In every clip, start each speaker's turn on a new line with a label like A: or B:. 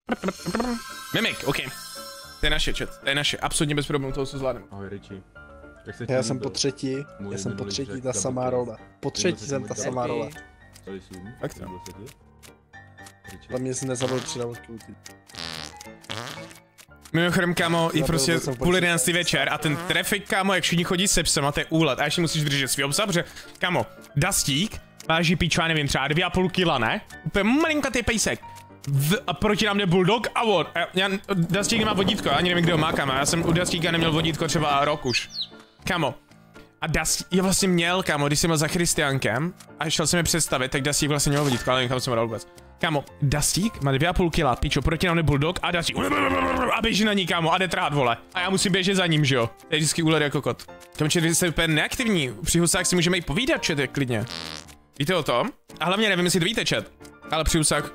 A: Mimik, OK. To je naše, chat. To je naše. Absolutně bez problémů, toho se zvládnem.
B: Ahoj, Richie.
C: Já jsem po třetí, ta samá rola. Po třetí jsem ta samá rola.
A: Fakt jo.
C: Ale mě se nezabil 3 ulti.
A: Mimochodem, kámo, je prostě půl 11. večer a ten trafik, kámo, jak všichni chodí se psem a to je úlet. A ještě musíš držet svý obsah, protože, kámo, Dustík váží píčo, já nevím, třeba 2,5 kila, ne? Úplně malinkatý pejsek. A proti nám jde Bulldog a on. Dustík nemá vodítko, já ani nevím, kde ho má, kámo. Já jsem u Dustíka neměl vodítko třeba rok už. Kámo. A Dustík je vlastně měl, kámo, když jsem byl za Christiankem a šel jsem je představit, tak Dustík vlastně měl vodítko, ale někam jsem ho dal vůbec. Kámo, Dustík má 2,5 kila, píčo, proti nám jde Bulldog a Dustík a běží na ní, kámo, a jde trhat, vole. A já musím běžet za ním, že jo. To je vždycky úlet jako kot. Kámo, vy jste úplně neaktivní, při husách si můžeme i povídat, chat, klidně. Víte o tom? A hlavně nevím, jestli to víte, chat, ale při husách...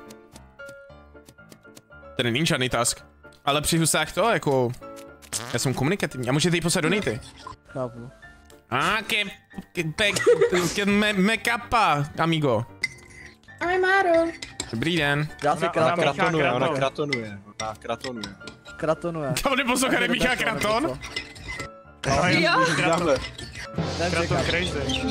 A: To není žádný task. Ale při husách to, jako... Já jsem komunikativní, a můžete jí poslat donaty.
C: Chápu.
A: Me capa, amigo.
D: Ahoj, Máro.
A: Dobrý den.
C: Já si kratonuje,
B: ona
C: kratonuje. Kratonuje.
A: Tam neposlouchá Míchá Kraton?
D: Jo.
C: Kraton
E: crazy.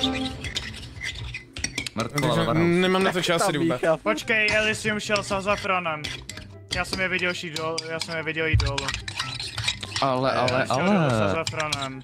A: Nemám na to čas vůbec.
E: Počkej, Elysium šel s Azafranem. Já jsem je viděl jít dolů.
F: Ale.
E: S Azafranem.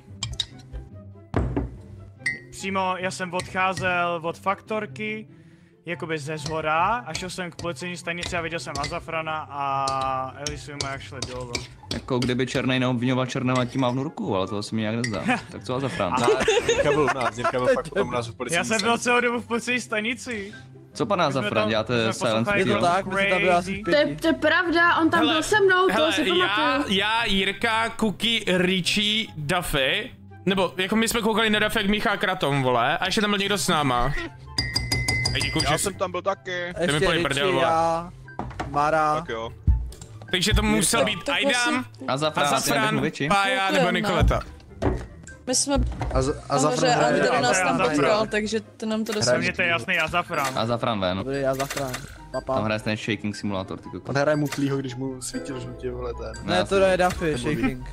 E: Přímo, já jsem odcházel od faktorky, jakoby ze zhora, a šel jsem k policejní stanici a viděl jsem Azafrana a Elysiuma, jak šli dolů.
F: Jako kdyby černej neobvinoval černého a tím mávnu ruku, ale toho se mi nějak nezdá. Tak co Azafran?
B: Jirka byl u nás, Jirka byl fakt potom u nás v policejní
E: Já jsem byl celou dobu v policejní stanici.
F: Co pan Azafran, děláte silence
C: Je to
F: video?
C: tak, my jsme tam byli asi
D: To je pravda, on tam byl se mnou, to si pamatuju.
A: Já, Jirka, Kuky, Richie, Duffy, nebo jako my jsme koukali na Duffy jak Míchá Kraton, vole, a ještě tam byl někdo s náma. Děkuji,
B: Já jsem tam byl taky.
C: ještě Richie, já, Mara.
B: Tak jo.
A: Takže to musel být Aidam,
F: Azafran,
A: Pája nebo Nikoleta.
G: My jsme
C: Azafran
G: a viděli nás tam
E: Azafran.
G: potkal, takže to nám to dostalo.
E: Mně to je jasný, Azafran.
F: Azafran ven.
C: Dobrý, Azafran.
F: Tam
C: Papa.
F: hraje ten shaking simulátor, ty
C: On
F: kokos.
C: hraje mutlýho, když mu svítil žlutě, vole, ten.
F: Ne,
C: to je Duffy, shaking.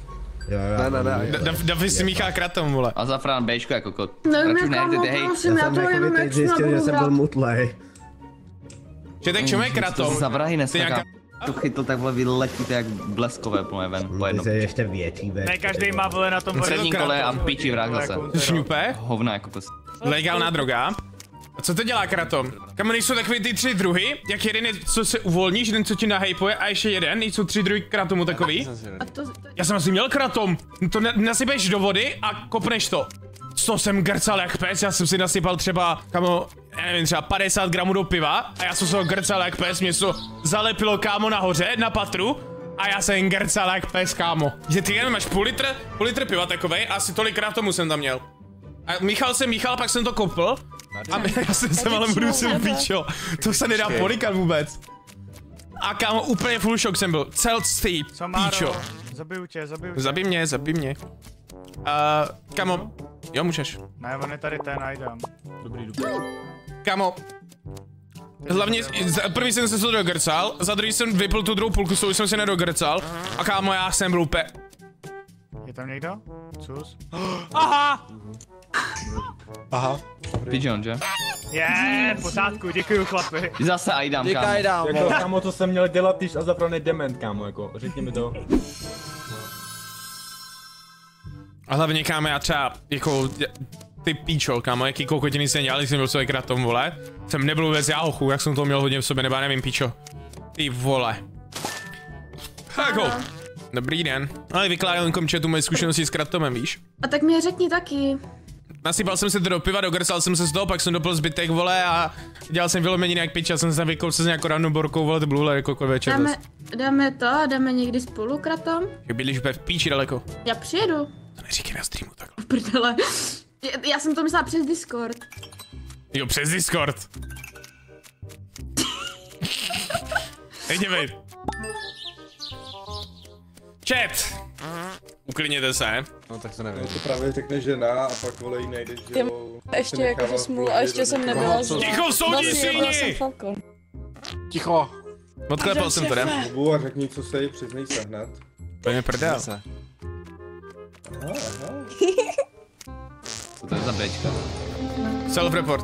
C: Ne.
A: Duffy si Míchá Kraton, vole.
F: Azafran, Bčko jako kot.
D: No
F: Radši
D: mě kámo,
F: nejdete, hej.
D: prosím, já to jenom jak zjistil, že jsem byl
H: mutlej.
A: Že tak čemu je Kraton?
F: To zavrahy
A: Ty
F: nesnaká.
A: nějaká...
F: To chytl tak vole vyletíte jak bleskové plné ven. Po jednom.
H: ještě větší,
E: Ne každý má vole na tom
F: Přední kole a píči vrah zase.
A: Šňupe?
F: Hovna jako pes.
A: Legálná droga. A co to dělá Kraton? Kam nejsou takový ty 3 druhy, jak jeden je, co se uvolníš, jeden, co ti nahypuje, a ještě jeden, nejsou 3 druhy Kratomu takový? Já jsem asi měl Kratom. To nasypeš do vody a kopneš to. Co jsem grcal jak pes, já jsem si nasypal třeba, kamo, já nevím, třeba 50 gramů do piva a já jsem se ho grcal jak pes, mě to zalepilo, kámo, nahoře, na patru a já jsem grcal jak pes, kámo. Že ty jenom máš půl litr piva takovej a asi tolik Kratomu jsem tam měl. A míchal, pak jsem to kopl a já jsem ale brusím píčo. To se nedá polikat vůbec. A kámo, úplně full shock jsem byl, celý píčo.
E: Zabiju tě.
A: Zabij mě. Kámo, jo, můžeš.
E: Ne, on je tady ten, Aidam.
B: Dobrý.
A: Kámo, hlavně, první jsem se to dogrcal, za druhý jsem vypl tu druhou půlku, jsou jsem se nedogrcal. A kámo, já jsem byl úplně...
E: Je tam někdo? Cus?
C: Aha.
F: Pigeon, že?
E: V pořádku, děkuju chlapi.
F: Zase Aidam, kámo.
C: Díkaj dám,
B: Jako kámo, co jsem měl dělat, když Azafran je dement, kámo, jako, řekni mi to.
A: A hlavně, kámo, já třeba, jako, ty píčo, kámo, jaký kokotiny jsem dělal, když jsem byl svůj Kratom, vole. Jsem nebyl vůbec jáhochu, jak jsem to měl hodně v sobě, nebo já nevím, píčo. Ty vole. Jako, dobrý den. Ale vykládám komčetu moje zkušenosti s Kratomem, víš?
D: A tak mi řekni taky.
A: Nasypal jsem se to do piva, dogrcal jsem se z toho, pak jsem dopil zbytek, vole, a dělal jsem vylomeniny jak piča, jsem se tam vykol se s nějakou rannou borkou, vole, to bylo jako večer.
D: Dáme to a dáme někdy spolu, Kratom?
A: Jak bydlíš úplně v píči daleko.
D: Já přijedu.
A: To neříkej na streamu takhle.
D: V prdele. Já jsem to myslela přes Discord.
A: Jo, přes Discord. Jdeme. Chat. Uklidněte se.
B: No tak se nevím.
I: To právě řekne žena a pak vole jí nejdeš, že jo.
G: Ještě jakože smůlu a ještě jsem nebyla
A: Ticho v soudní síni!
C: Ticho.
A: Odklepal jsem to, jdem.
I: Hubu a řekni, co se jí, přiznej se hned.
A: To je prdel.
I: Aha.
F: Co to je za bečka?
A: Self-report.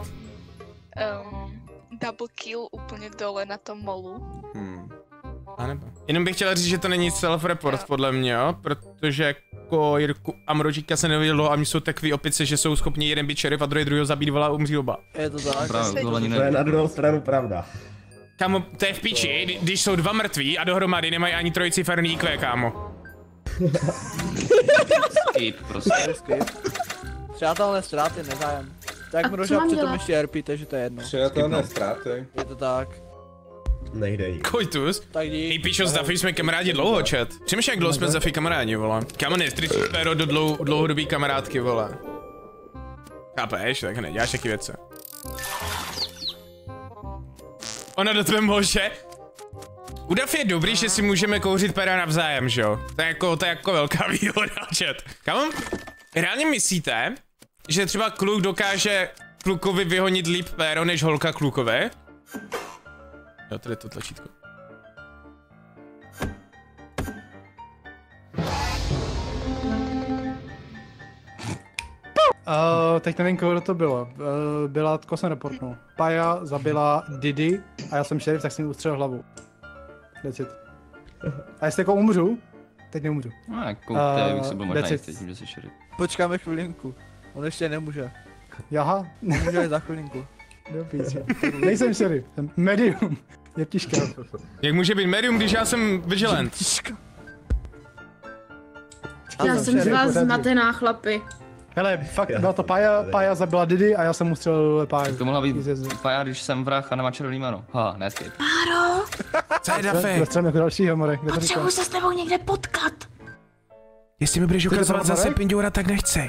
H: Double kill úplně dole na tom molu.
A: A nebo. Jenom bych chtěl říct, že to není self-report podle mě, jo? Protože jako Jirku a Mrožíka se nevidělo a mě jsou takový opice, že jsou schopni jeden být šerif a druhýho zabít, volá, umří oba.
C: Je to tak.
F: To je
B: na druhou stranu pravda.
A: Kámo, to je v piči, když jsou dva mrtví a dohromady nemají ani trojciferný IQ, kámo.
F: Skip, prostě.
C: Přátelné ztráty, nezájem. Tak Mroža přitom ještě RP, takže to je jedno.
I: Přijatelné ztráty.
C: Je to tak.
B: Nejdej.
A: Kojtus?
C: Tak dík.
A: Hej, píšo, s Duffy jsme kamarádi dlouho, chat. Přemýšlej, jak dlouho jsme s Duffy kamarádi, vole. Kámo, nestričíš péro do dlouhodobý kamarádky, vole. Chápeš, tak neděláš taky věci. Ona do tebe může. U Duffy je dobrý, že si můžeme kouřit péra navzájem, že jo? To je jako velká výhoda, chat. Kámo, reálně myslíte, že třeba kluk dokáže klukovi vyhonit líp péro, než holka klukovi? Jo, tady to tlačítko.
J: Teď nevím, koho to bylo. Byla, koho jsem reportnul. Paja zabila Didi a já jsem šerif, tak jsem mi ustřelil hlavu. That's it. A jestli jako umřu, teď neumřu.
F: No jako, bych se byl možná jistý, že jsi šerif.
C: Počkáme chvilinku. On ještě nemůže.
J: Jaha.
C: Může za chvilinku.
J: Do píči. Nejsem šerif, jsem medium. Je těžké.
A: Jak může být medium, když já jsem vigilant?
D: Já jsem z vás zmatená, chlapi.
J: Hele, fakt, byla to Paja zabila Didi a já jsem ustřelil Páju.
F: Tak to mohla být Paja, když jsem vrah a nemá červený jméno. Ha, ne escape.
D: Páro!
A: Co je Duffy?
J: Dostřelím jako dalšího, more.
D: Potřebuji se s tebou někde potkat.
A: Jestli mi budeš ukazovat zase pindoura, tak nechci.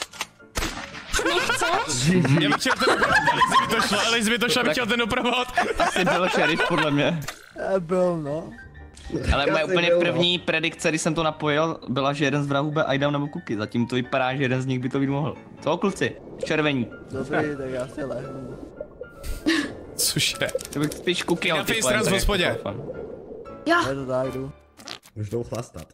D: Nechceš?
A: Já bych chtěl ten doprovod, ale jestli by to šlo, bych chtěl ten doprovod.
F: Jsi byl šerif, podle mě.
C: Byl, no.
F: Ale moje úplně první predikce, když jsem to napojil, byla, že jeden z vrahů bude Aidam nebo Kuky. Zatím to vypadá, že jeden z nich by to být mohl. Co, kluci? Červení.
C: Dobrý, tak já si lehnu.
A: Cože?
F: To bych spíš Kuky, ale
A: ty v hospodě.
D: Já.
C: Je to tak, jdu.
B: Už jdou chlastat.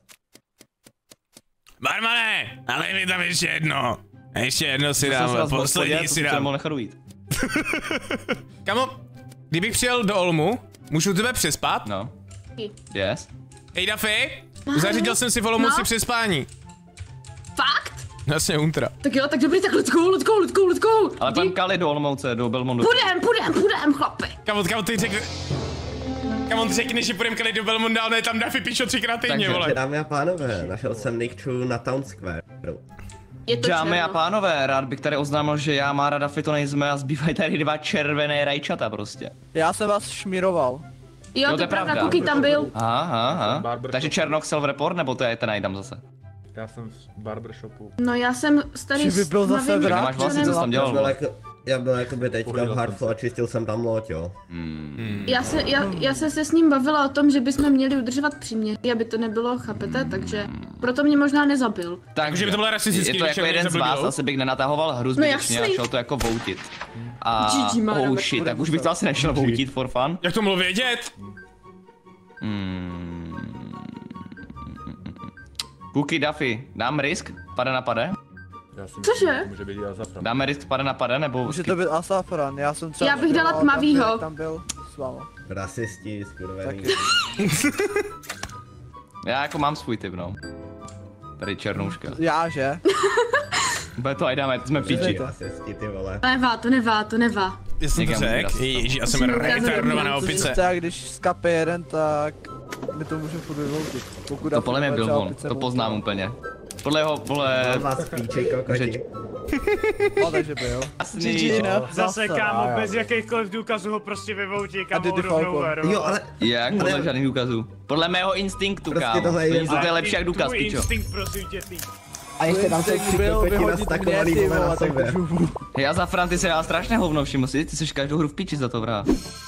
A: Barmane, ale mi tam ještě jedno. Ještě jedno si dám, poslední si dám.
F: Mohl nechat ujít.
A: Kamo, kdybych přijel do Olmu, můžu tebe přespat?
F: No. Yes.
A: Hej Duffy, zařídil jsem si v Olomouci přespání.
D: Fakt?
A: Jasně, Untra.
D: Tak jo, tak dobrý, tak let's go.
F: Ale pan Kali do Olomouce, do Belmondu.
D: Půjdem, chlapi.
A: Kamo, ty řekneš, že půjdem Kali do Belmondu, ale ne tam Duffy píšo 3krát týdně, vole.
B: Dámy a pánové, našel jsem Nikču na Town Square.
F: Dámy a pánové, rád bych tady oznámil, že já, Mára, Duffy to nejsme a zbývají tady dva červené rajčata prostě.
C: Já jsem vás šmíroval.
D: Jo, to je pravda, Kuky tam byl.
F: Aha. Takže Černok self-report, nebo to je ten Aidam zase?
B: Já jsem v barbershopu.
D: No já jsem tady
C: Či by byl zase
F: Tak nemáš vlastně, co jsi tam dělal?
B: Já byl jakoby teďka v Hardfall a čistil jsem tam loď, jo.
D: Já se s ním bavila o tom, že bychom měli udržovat příměří, aby to nebylo, chápete, takže proto mě možná nezabil.
F: Takže
A: by to bylo rasistický,
F: je to jako jeden z vás, asi bych nenatahoval hru zbytečně a šel to jako voutit. A oh shit, tak už bych to asi nešel voutit for fun.
A: Jak to mohlo vědět?
F: Kuky, Duffy, dám risk, pade na pade?
D: Cože?
B: Může být Azafran.
F: Dáme risk pade na pade, nebo...
C: Může to být Azafran, já jsem třeba...
D: Já bych dala tmavýho.
C: Tam byl s váma.
B: Rasisti, skurvený.
F: Já jako mám svůj typ, no. Tady černouška.
C: Já, že?
F: Bude to, ajdáme, jsme píči.
B: Rasisti, ty vole.
D: To nevá.
A: Já jsem to řekl, ježi, já jsem retardovaná opice.
C: Tak když skape jeden, tak my to můžeme furt vyvoutit.
F: To podle mě byl on, to poznám úplně. Podle jeho, vole...
B: Vás píčej, kokoti.
C: No, takže byl.
E: Zase, kámo, bez jakýchkoliv důkazů ho prostě vyvoutí, kámo, rovnou.
B: Jo, ale...
F: Jak? Podle žádných důkazů. Podle mého instinktu, kámo. To je lepší jak důkaz, pičo.
E: Instinkt, prosím tě, ty.
B: A ještě tam jsou tři kokoti nastakovaný vole na sebe.
F: Hej, Azafran, ty se dá strašné hovno, všiml si? Ty jsi každou hru v píči za to, vrát.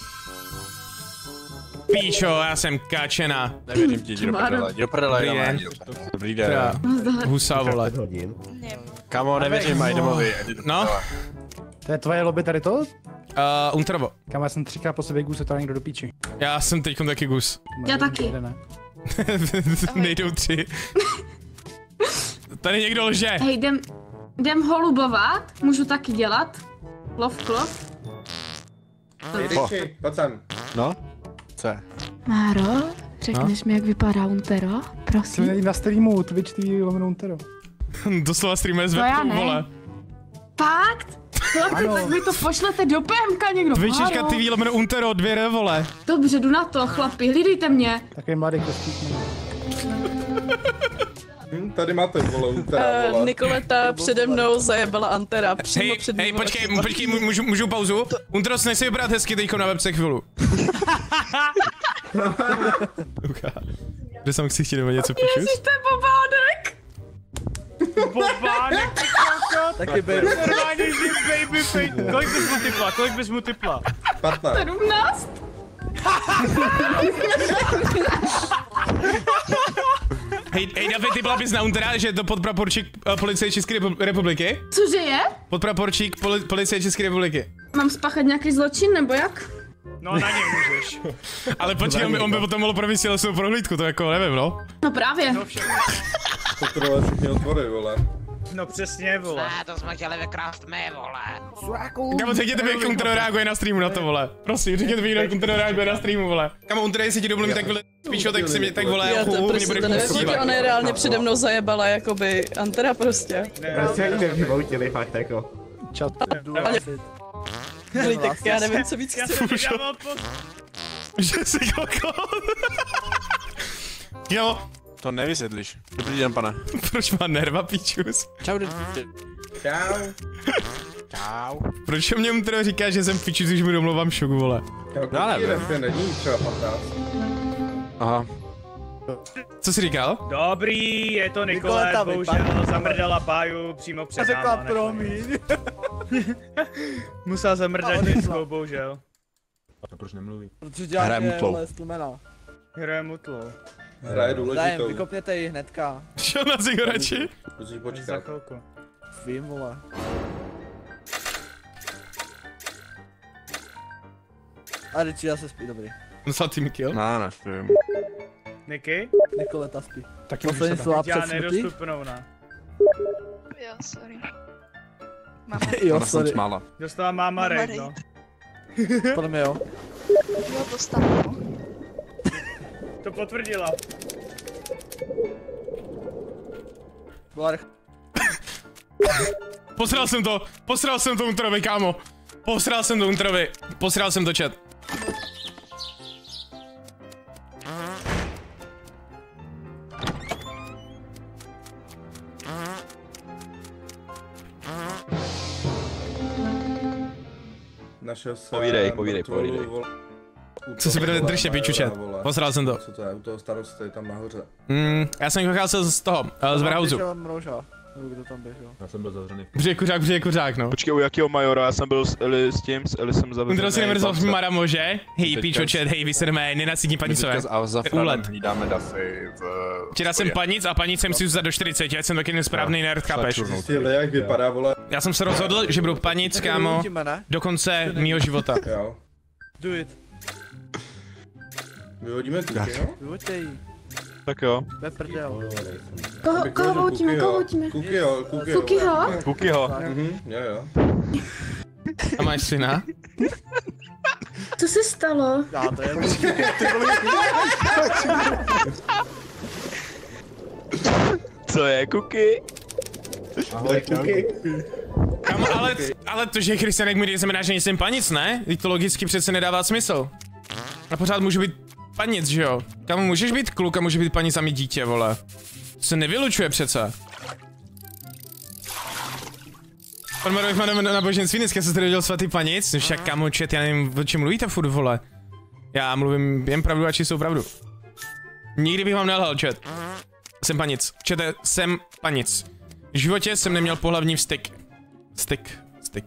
A: Píčo, já jsem kačena.
K: Nevěřím ti, jdi do prdele, Dobrý den.
A: Husa, vole.
K: Kamo, nevěřím Aidamovi.
A: No?
J: To je tvoje lobby tady to?
A: Untravo.
J: Kam já jsem 3krát po sobě gůse, to někdo do píči.
A: Já jsem teďkom taky gus.
D: Já taky.
A: Nejdou 3. Tady někdo lže.
D: Hej, jdem holubovat, můžu taky dělat. Klov.
I: Hej, pojď sem.
C: No? Co je?
D: Máro, řekneš mi, jak vypadá Untero? Prosím.
J: Jsem na streamu Twitch TV /Untero.
A: Doslova streamuje z
D: To já
A: webku,
D: ne.
A: vole.
D: Fakt? Chlapi, tak mi to pošlete do PMka někdo,
A: Twitch.tv /Untero 2R, vole.
D: Dobře, jdu na to, chlapi, hlídejte mě.
J: Takový mladý kostík.
I: Tady máte, vole, Untera, vole.
G: Nikoleta přede mnou zajebala Antera přímo před
A: Hej,
G: mým
A: počkej, můžu pauzu? Unteros, nechci vypadat hezky teďko na webce chvilu. Kde jsem si chtěl nebo něco píšus?
D: Ježiš, to je bobánek.
E: Bobánek, ty kokot.
C: Taky beru.
E: Normálně, že baby face. Kolik bys mu typla?
I: 15.
D: 17?
A: Hej, David, ty byla bys na Untera, že je to podpraporčík policie České republiky?
D: Cože je?
A: Podpraporčík policie České republiky.
D: Mám spáchat nějaký zločin, nebo jak?
E: No na něj můžeš.
A: Ale počkej, on by potom mohl provést tělesnou prohlídku, to jako nevím, no.
D: No právě.
E: No všechno.
I: Kontroluje všechny otvory, vole.
E: No přesně, vole.
L: To jsme chtěli vykrást my, vole.
A: Kamo, řekněte mi, jak Untero reaguje na streamu na to, vole. Prosím, řekněte mi, jak Untero reaguje na streamu, vole. Kamo, Untero, jestli ti domluvím, tak vole, píšo, tak si mě, tak vole,
G: Já to
A: mě
G: prostě
A: bude
G: to nevěděl, ona je reálně přede mnou zajebala jakoby Antera prostě.
B: Prostě jak nevyvoutili, fakt jako.
J: Čat.
G: Hej, tak já nevím, co víc chci.
A: Že jsi kokot. Jo.
K: To nevysvětlíš. Dobrý den, pane.
A: Proč má nerva, píčus?
C: Čau,
I: Čau.
C: Čau.
A: Proč mě Untero říká, že jsem píčus, když mu domluvám šugu, vole?
I: Já nevím. Není třeba 15.
K: Aha.
A: Co jsi říkal?
E: Dobrý, je to Nikoleta, bohužel zamrdala Páju přímo před náma.
J: Řekla promiň.
E: Musela zamrdat dětskou, bohužel.
B: A proč nemluví?
C: Protože
K: Hraje mutlou.
E: Hraje mutlu.
I: Hraje důležitou.
C: Vykopněte ji hnedka.
A: Šel na cigareči?
I: Musíš
E: Za
I: počkat.
E: chvilku.
C: Vím, vole. A Richie zase spí, dobrý.
A: Dostal team kill?
K: Ne, nevím.
E: Niky?
C: Nikoleta spí.
J: Taky
C: Poslední slova před
E: Já
C: smrtí?
E: nedostupnou, ne?
H: Jo, sorry.
C: Jo,
K: Ona jsem
C: sorry.
K: smála.
E: Dostala máma raid, no.
C: Podle mě jo.
H: Jo, dostanu.
E: To potvrdila.
A: Posral jsem to Unterovi, kámo. Posral jsem to chat.
I: Našel jsem...
K: Povídej.
A: Co si bude držet, píču chat. Posral jsem to.
I: Co to je? U toho starosty, tam nahoře.
A: Já jsem vycházel z toho, z warehouseu.
C: Kdo tam běžel?
B: Já jsem byl zavřený.
A: Přijde kuřák, no.
K: Počkej, u jakého majora? Já jsem byl s Eli jsem zavřený.
A: Untero si nemrzal Maramo, že? Hej, píčo chat, hej, vy se jdeme, nenasytní panicové. Úlet.
K: Hlídáme dafy v...
A: Včera jsem panic a panic jsem si vzal do 40, já jsem taky nesprávný nerd, chápeš?
I: Zjistili, jak vypadá, vole.
A: Já jsem se rozhodl, že budu panic, kámo, do konce mýho života.
I: Jo.
C: Do it.
I: Vyhodíme kuky, no?
C: Vyhoďte jí.
K: Tak jo.
C: Ve prdel.
D: Koho voutíme?
I: Kukyho.
D: Kukyho?
I: Jo.
A: A máš syna?
D: Co se stalo?
C: Já, to je
K: Co je, Kuky?
I: Ahoj, kuky.
A: Kamo, ale to, že Christianek mi znamená, že nejsem panic, ne? Teď to logicky přece nedává smysl. A pořád můžu být panic, že jo? Kamo, můžeš být kluk a může být panic a mít dítě, vole. To se nevylučuje přece. Pan Marovič má náboženství, dneska se tady dělal svatý panic, no však kamo, čet, já nevím, o čem mluvíte furt, vole. Já mluvím jen pravdu a čistou pravdu. Nikdy bych vám nelhal, čet. Jsem panic. Čete, jsem panic. V životě jsem neměl pohlavní styk. Styk.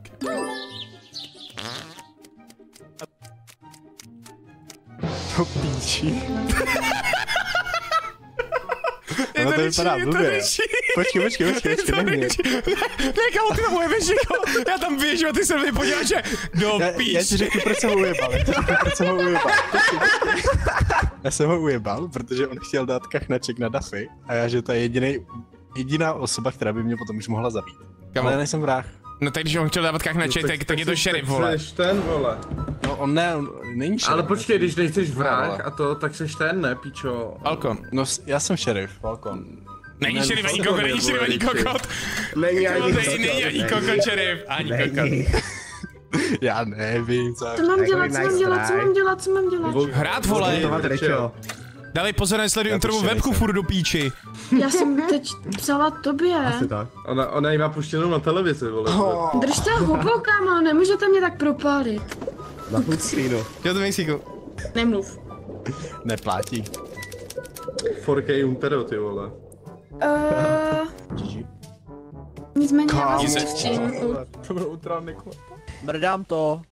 C: to píči.
A: Je to vypadá blbě.
C: počkej, nehni.
A: Ne, kámo, ty tam ujebeš někoho, já tam běžím a ty se mě podíváš, že do píč.
C: Já ti řeknu, proč jsem ho ujebal, Já jsem ho ujebal, protože on chtěl dát kachnaček na Duffy a já, že to je jediná osoba, která by mě potom už mohla zabít.
A: Kamo.
C: Ale nejsem vrah.
A: No tak když on chtěl dávat kachnaček, tak je to šerif, vole.
I: Seš ten, vole.
C: No on není šerif.
I: Ale počkej, když nejseš vrah a to, tak seš ten, ne, pičo.
A: Falcon.
C: No já jsem šerif, Falcon.
A: Není šerif ani kokot, není šerif ani kokot. Není ani kokot šerif, ani kokot.
C: Já nevím,
D: co mám dělat?
A: Hrát, vole. Dávej pozor, nesleduj introvou webku furt do píči.
D: Já jsem teď psala tobě.
I: Asi tak. Ona jí má puštěnou na televizi, vole.
D: Držte hubu, kámo, nemůžete mě tak propálit.
C: Na full screenu.
A: Jo, to Mexiku.
D: Nemluv.
C: Neplátí.
I: 4K Untero, ty vole.
D: Nicméně já vás s tím.
C: To bylo utrávný.
M: Mrdám to.